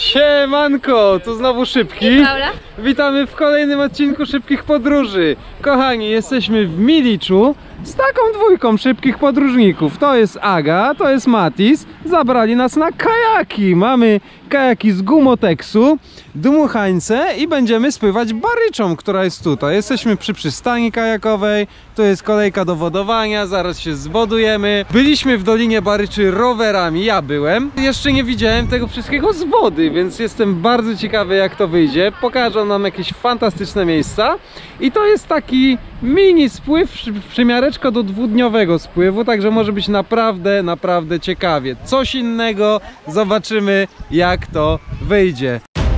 Siemanko, to znowu Szybki. I Paula. Witamy w kolejnym odcinku Szybkich Podróży. Kochani, jesteśmy w Miliczu z taką dwójką szybkich podróżników. To jest Aga, to jest Matis. Zabrali nas na kajaki. Mamy kajaki z Gumotexu, dmuchańce i będziemy spływać baryczą, która jest tutaj. Jesteśmy przy przystani kajakowej. Tu jest kolejka do wodowania, zaraz się zwodujemy. Byliśmy w Dolinie Baryczy rowerami, ja byłem. Jeszcze nie widziałem tego wszystkiego z wody, więc jestem bardzo ciekawy, jak to wyjdzie. Pokażą nam jakieś fantastyczne miejsca. I to jest taki mini spływ, przymiareczko do dwudniowego spływu, także może być naprawdę ciekawie. Coś innego, zobaczymy, jak to wyjdzie.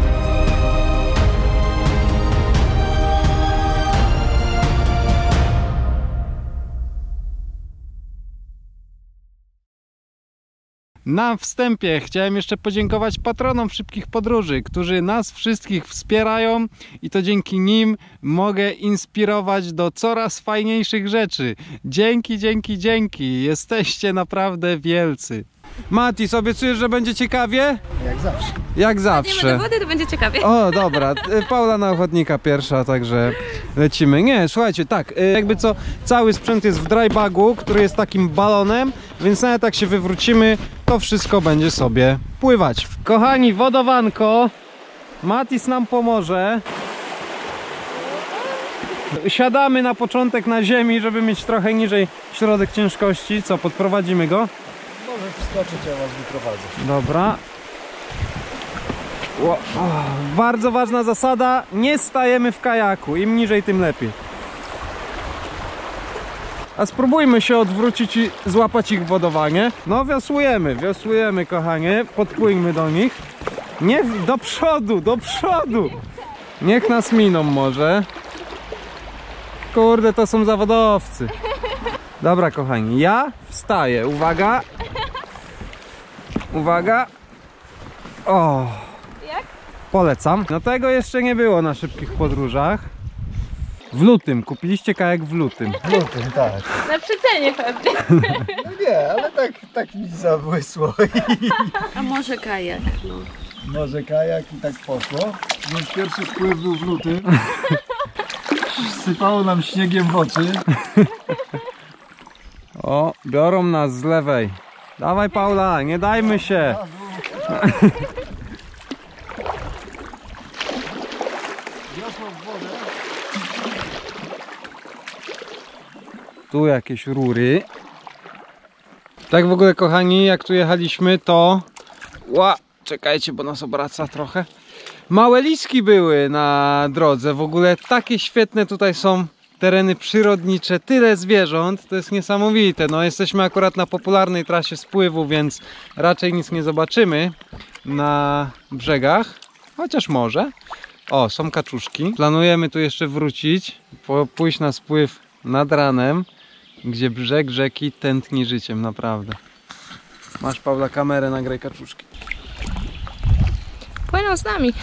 Na wstępie chciałem jeszcze podziękować patronom Szybkich Podróży, którzy nas wszystkich wspierają i to dzięki nim mogę inspirować do coraz fajniejszych rzeczy. Dzięki. Jesteście naprawdę wielcy. Matis, obiecujesz, że będzie ciekawie? Jak zawsze. Jak zawsze. Wchodzimy do wody, to będzie ciekawie. O, dobra. Paula na ochotnika pierwsza, także lecimy. Nie, słuchajcie, tak, jakby co, cały sprzęt jest w drybagu, który jest takim balonem, więc nawet jak się wywrócimy, to wszystko będzie sobie pływać. Kochani, wodowanko. Matis nam pomoże. Siadamy na początek na ziemi, żeby mieć trochę niżej środek ciężkości. Co, podprowadzimy go? Może wskoczyć, ja was wyprowadzę. Dobra. Bardzo ważna zasada, nie stajemy w kajaku, im niżej, tym lepiej. A spróbujmy się odwrócić i złapać ich wodowanie. No wiosłujemy kochanie, podpłyńmy do nich. Nie, do przodu. Niech nas miną może. Kurde, to są zawodowcy. Dobra kochani, ja wstaję, uwaga. O! Jak? Polecam. No tego jeszcze nie było na Szybkich Podróżach. W lutym. Kupiliście kajak w lutym. W lutym, tak. Na przycenie pewnie. No nie, ale tak mi zabłysło. A może kajak, no. Może kajak i tak poszło. Więc pierwszy spływ był w lutym. Sypało nam śniegiem w oczy. O, biorą nas z lewej. Dawaj Paula, nie dajmy się. Tu jakieś rury. Tak w ogóle kochani, jak tu jechaliśmy, to... czekajcie, bo nas obraca trochę. Małe liski były na drodze. W ogóle takie świetne tutaj są tereny przyrodnicze, tyle zwierząt, to jest niesamowite. No, jesteśmy akurat na popularnej trasie spływu, więc raczej nic nie zobaczymy na brzegach, chociaż może. O, są kaczuszki. Planujemy tu jeszcze wrócić, pójść na spływ nad ranem, gdzie brzeg rzeki tętni życiem, naprawdę. Masz, Paula, kamerę, nagraj kaczuszki. Płyną z nami.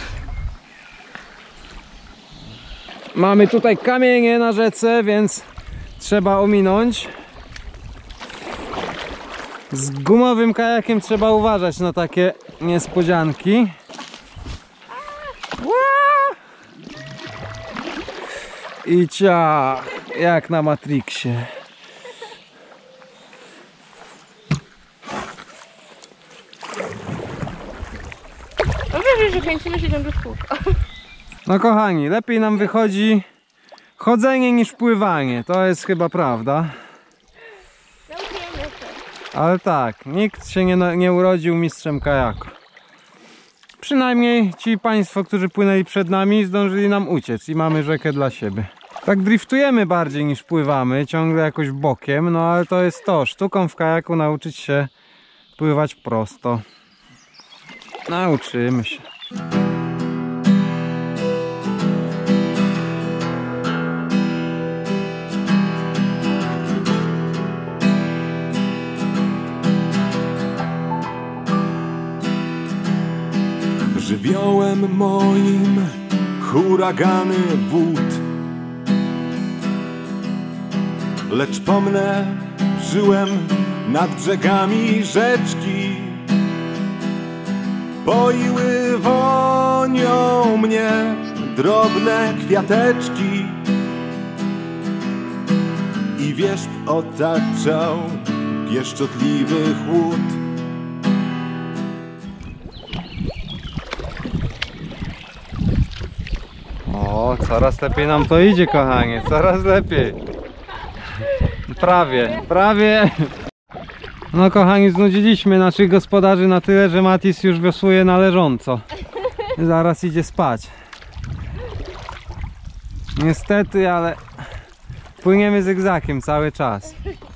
Mamy tutaj kamienie na rzece, więc trzeba ominąć. Z gumowym kajakiem trzeba uważać na takie niespodzianki. I ciach, jak na Matrixie. No wiesz, że kręcimy się ciągle w kółko. No kochani, lepiej nam wychodzi chodzenie niż pływanie, to jest chyba prawda. Ale tak, nikt się nie urodził mistrzem kajaku. Przynajmniej ci państwo, którzy płynęli przed nami, zdążyli nam uciec i mamy rzekę dla siebie. Tak driftujemy bardziej niż pływamy, ciągle jakoś bokiem, no ale to jest to, sztuką w kajaku nauczyć się pływać prosto. Nauczymy się. Żywiołem moim huragany wód, lecz pomnę, żyłem nad brzegami rzeczki, poiły wody. mnie drobne kwiateczki i wierzb otaczał pieszczotliwy chłód. O, coraz lepiej nam to idzie, kochanie, coraz lepiej. Prawie. No kochani, znudziliśmy naszych gospodarzy na tyle, że Matis już wiosłuje na leżąco. Zaraz idzie spać. Niestety, ale płyniemy zygzakiem cały czas.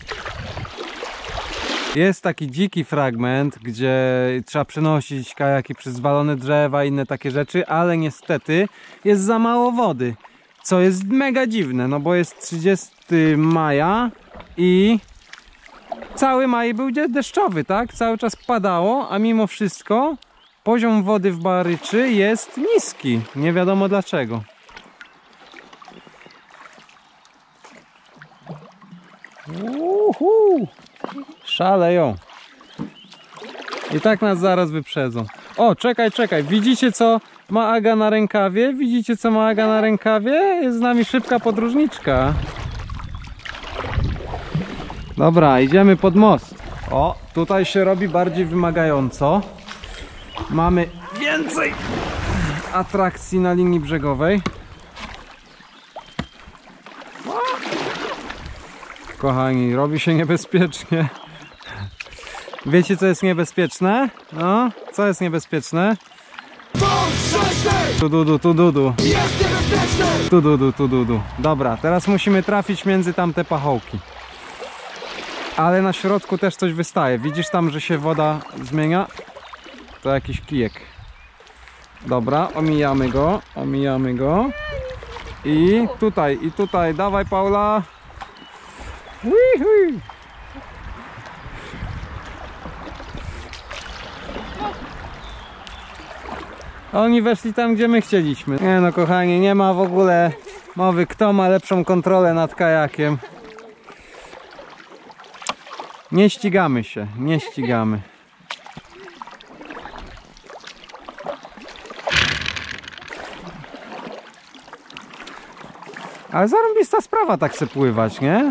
Jest taki dziki fragment, gdzie trzeba przenosić kajaki przez zwalone drzewa i inne takie rzeczy, ale niestety jest za mało wody, co jest mega dziwne, no bo jest 30 maja i cały maj był deszczowy, tak? Cały czas padało, a mimo wszystko poziom wody w Baryczy jest niski. Nie wiadomo dlaczego. Szaleją. I tak nas zaraz wyprzedzą. O, czekaj. Widzicie, co ma Aga na rękawie? Jest z nami szybka podróżniczka. Dobra, idziemy pod most. O, tutaj się robi bardziej wymagająco. Mamy więcej atrakcji na linii brzegowej. Kochani, robi się niebezpiecznie. Wiecie, co jest niebezpieczne? No, co jest niebezpieczne? Tu dudu. Dobra, teraz musimy trafić między tamte pachołki. Ale na środku też coś wystaje. Widzisz tam, że się woda zmienia? To jakiś kijek. Dobra, omijamy go. I tutaj, dawaj Paula. Hui. Oni weszli tam, gdzie my chcieliśmy. Nie no kochani, nie ma w ogóle mowy, kto ma lepszą kontrolę nad kajakiem. Nie ścigamy się, nie ścigamy. Ale zarąbista sprawa tak se pływać, nie?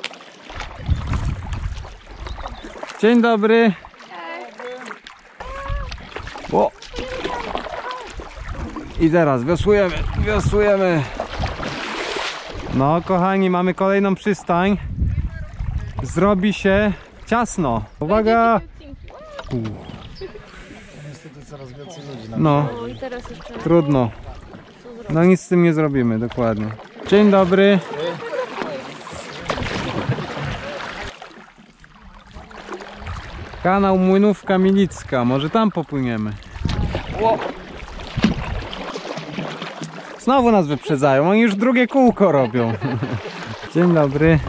Dzień dobry. O. I teraz wiosłujemy. No kochani, mamy kolejną przystań. Zrobi się ciasno. Uwaga! Niestety coraz więcej ludzi. No, O, i teraz jeszcze trudno. No nic z tym nie zrobimy, dokładnie. Dzień dobry. Kanał Młynówka Milicka. Może tam popłyniemy. O! Znowu nas wyprzedzają. Oni już drugie kółko robią. Dzień dobry.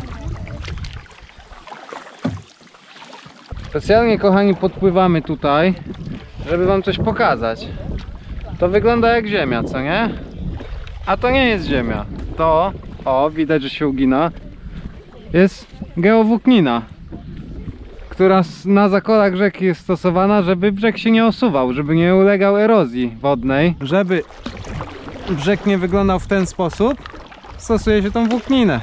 Specjalnie, kochani, podpływamy tutaj, żeby wam coś pokazać. To wygląda jak ziemia, co nie? A to nie jest ziemia. To, o, widać, że się ugina, jest geowłóknina, która na zakolach rzeki jest stosowana, żeby brzeg się nie osuwał, żeby nie ulegał erozji wodnej. Żeby brzeg nie wyglądał w ten sposób, stosuje się tą włókninę.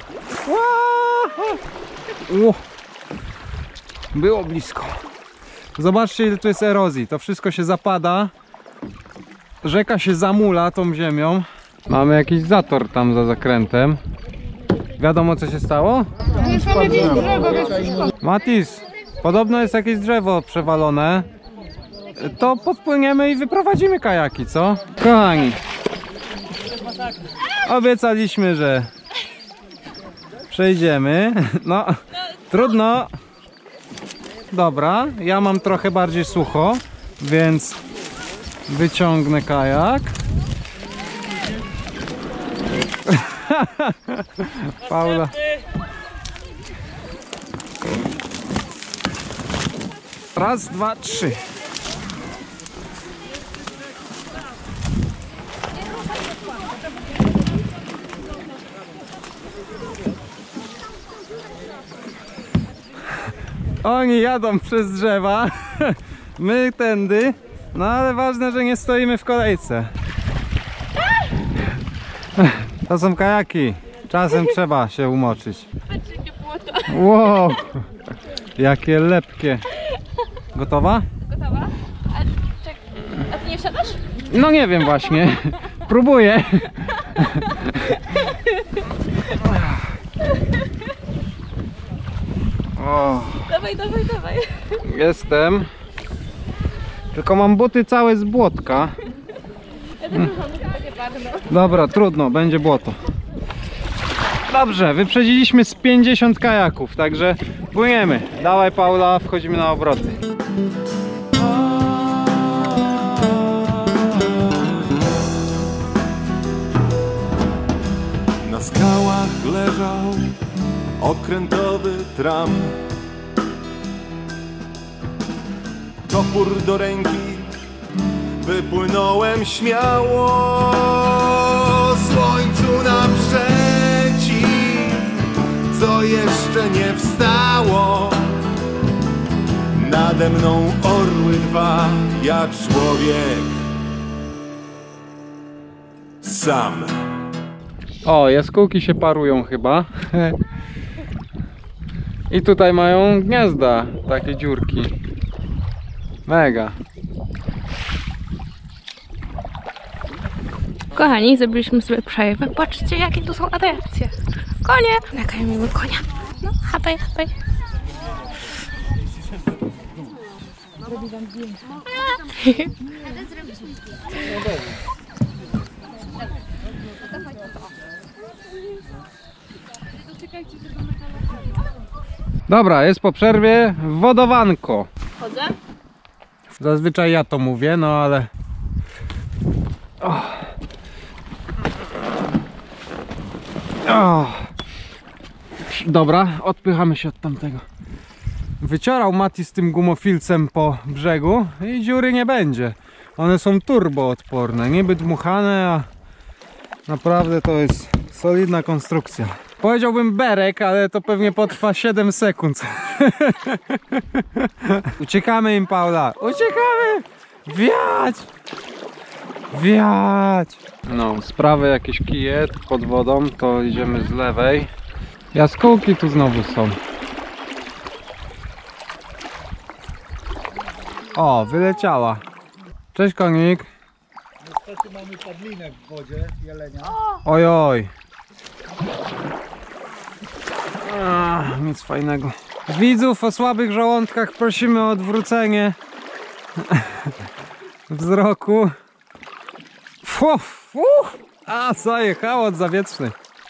Było blisko. Zobaczcie, ile tu jest erozji. To wszystko się zapada. Rzeka się zamula tą ziemią. Mamy jakiś zator tam za zakrętem. Wiadomo, co się stało? jest tam jakieś drzewo, Matis, podobno jest jakieś drzewo przewalone. To podpłyniemy i wyprowadzimy kajaki, co? Kochani, obiecaliśmy, że przejdziemy. No, trudno. Dobra, ja mam trochę bardziej sucho, więc wyciągnę kajak. Paula. Raz, dwa, trzy. Oni jadą przez drzewa, my tędy, no ale ważne, że nie stoimy w kolejce. To są kajaki. Czasem trzeba się umoczyć. Patrz, jakie błoto. Wow, jakie lepkie. Gotowa? Gotowa? A ty nie wsiadasz? No nie wiem właśnie. Próbuję. O, Dawaj, dawaj, dawaj. jestem. Tylko mam buty całe z błotka. Ja też mam takie bagno. Dobra, trudno, będzie błoto. Dobrze, wyprzedziliśmy z 50 kajaków, także płyniemy. Dawaj Paula, wchodzimy na obroty. Na skałach leżał okrętowy tram. Topór do ręki, wypłynąłem śmiało. Słońcu naprzeciw, co jeszcze nie wstało. Nade mną orły dwa, ja człowiek sam. O, jaskółki się parują chyba. I tutaj mają gniazda, takie dziurki. Mega. Kochani, zrobiliśmy sobie przerwę. Patrzcie, jakie tu są atrakcje. Konie! Nakarmimy konia. No, hapaj, hapaj. Dobra, jest po przerwie wodowanko. Chodzę? Zazwyczaj ja to mówię, no ale... O. O. Dobra, odpychamy się od tamtego. Wyciorał Mati z tym gumofilcem po brzegu i dziury nie będzie. One są turboodporne, niby dmuchane, a naprawdę to jest solidna konstrukcja. Powiedziałbym berek, ale to pewnie potrwa 7 sekund. Uciekamy im, Paula! Uciekamy! Wiać! Wiać! No, z prawej jakieś kije pod wodą, to idziemy z lewej. Jaskółki tu znowu są. O, wyleciała. Cześć, konik. Niestety mamy padlinę w wodzie, jelenia. Oj, oj. Nic fajnego. Widzów o słabych żołądkach prosimy o odwrócenie wzroku. A, zajechało od zawietrzny.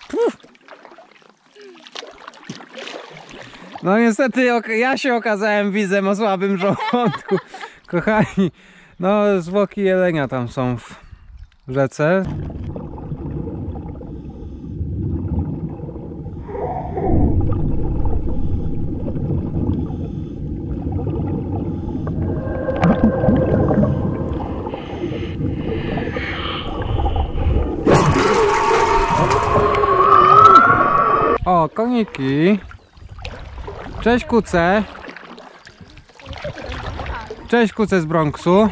No niestety ja się okazałem widzem o słabym żołądku. Kochani, no zwłoki jelenia tam są w rzece. O, koniki. Cześć, kuce. Cześć, kuce z Bronxu.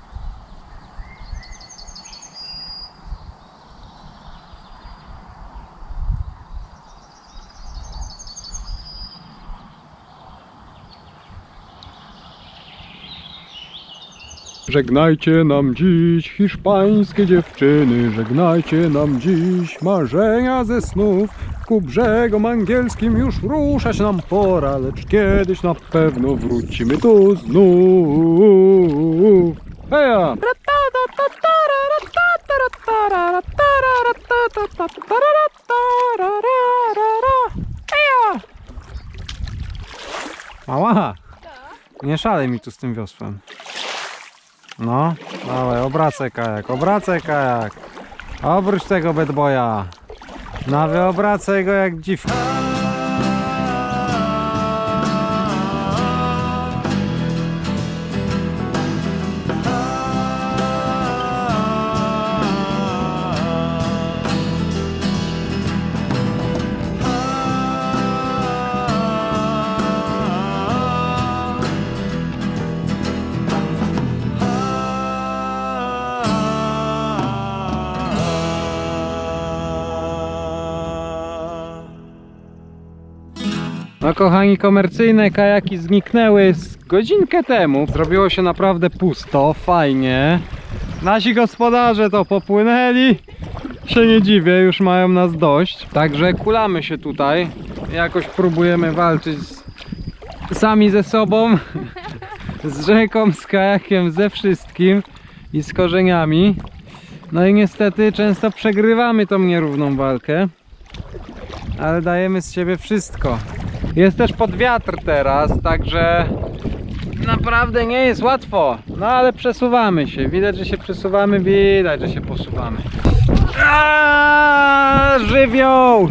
Żegnajcie nam dziś hiszpańskie dziewczyny, żegnajcie nam dziś marzenia ze snów. Ku brzegom angielskim już ruszać nam pora, lecz kiedyś na pewno wrócimy tu znów. Heja! Heja! Mała! Nie szalej mi tu z tym wiosłem. No, dawaj, obracaj kajak, obracaj kajak. Obróć tego bad boya. No, wyobracaj go jak dziwka. No kochani, komercyjne kajaki zniknęły z godzinkę temu. Zrobiło się naprawdę pusto, fajnie. Nasi gospodarze to popłynęli. Się nie dziwię, już mają nas dość. Także kulamy się tutaj. Jakoś próbujemy walczyć sami ze sobą, z rzeką, z kajakiem, ze wszystkim i z korzeniami. No i niestety często przegrywamy tą nierówną walkę, ale dajemy z siebie wszystko. Jest też pod wiatr teraz, także naprawdę nie jest łatwo. No ale przesuwamy się, widać, że się przesuwamy, widać, że się posuwamy. Żywioł!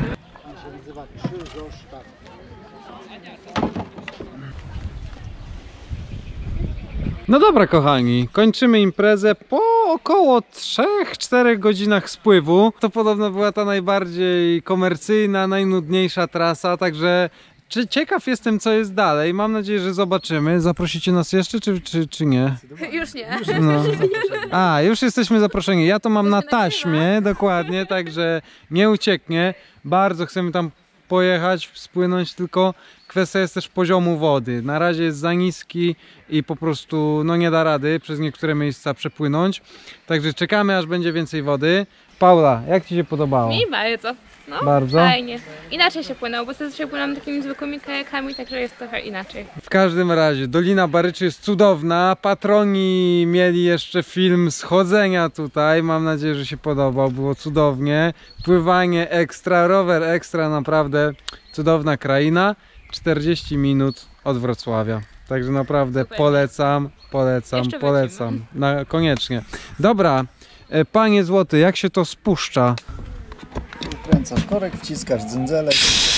No dobra kochani, kończymy imprezę po około 3-4 godzinach spływu. To podobno była ta najbardziej komercyjna, najnudniejsza trasa, także ciekaw jestem, co jest dalej. Mam nadzieję, że zobaczymy. Zaprosicie nas jeszcze, czy nie? Już nie. No. A, już jesteśmy zaproszeni. Ja to mam na taśmie, dokładnie, także nie ucieknie. Bardzo chcemy tam pojechać, spłynąć, tylko kwestia jest też poziomu wody. Na razie jest za niski i po prostu no nie da rady przez niektóre miejsca przepłynąć. Także czekamy, aż będzie więcej wody. Paula, jak Ci się podobało? Mi bardzo. No, Bardzo? fajnie. Inaczej się płynęło, bo zazwyczaj płynąłem takimi zwykłymi kajakami, także jest trochę inaczej. W każdym razie, Dolina Baryczy jest cudowna. Patroni mieli jeszcze film schodzenia tutaj. Mam nadzieję, że się podobał. Było cudownie. Pływanie ekstra, rower ekstra, naprawdę cudowna kraina. 40 minut od Wrocławia. Także naprawdę Super. polecam. Jeszcze Polecam. Koniecznie. Dobra, panie złoty, jak się to spuszcza? Kręcasz korek, wciskasz dzynzelek.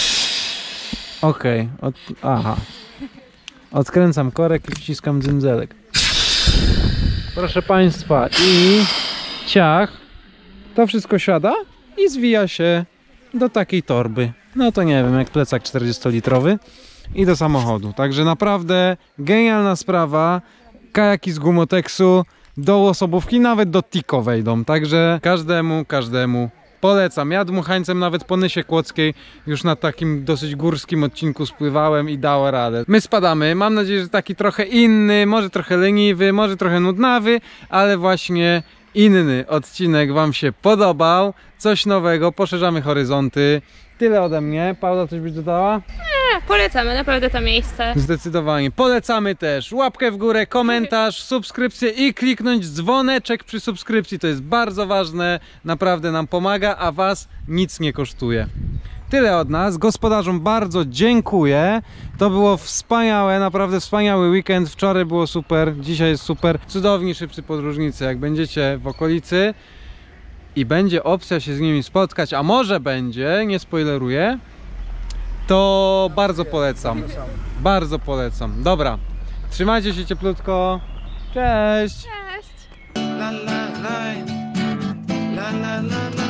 Okej, aha. Odkręcam korek i wciskam dzynzelek. Proszę Państwa, i ciach, to wszystko siada i zwija się do takiej torby. No to nie wiem, jak plecak 40-litrowy i do samochodu. Także naprawdę genialna sprawa. Kajaki z Gumoteksu do osobówki, nawet do Tiko wejdą. Także każdemu polecam. Ja dmuchańcem nawet po Nysie Kłodzkiej już na takim dosyć górskim odcinku spływałem i dało radę. My spadamy, mam nadzieję, że taki trochę inny, może trochę leniwy, może trochę nudnawy, ale właśnie inny odcinek Wam się podobał. Coś nowego, poszerzamy horyzonty. Tyle ode mnie. Paula, coś byś dodała? Polecamy naprawdę to miejsce. Zdecydowanie. Polecamy też łapkę w górę, komentarz, subskrypcję i kliknąć dzwoneczek przy subskrypcji. To jest bardzo ważne, naprawdę nam pomaga, a Was nic nie kosztuje. Tyle od nas. Gospodarzom bardzo dziękuję. To było wspaniałe, naprawdę wspaniały weekend. Wczoraj było super, dzisiaj jest super. Cudowni szybcy podróżnicy. Jak będziecie w okolicy i będzie opcja się z nimi spotkać, a może będzie, nie spoileruję, to bardzo polecam. Bardzo polecam. Dobra, trzymajcie się cieplutko. Cześć! Cześć! La la la la la la la.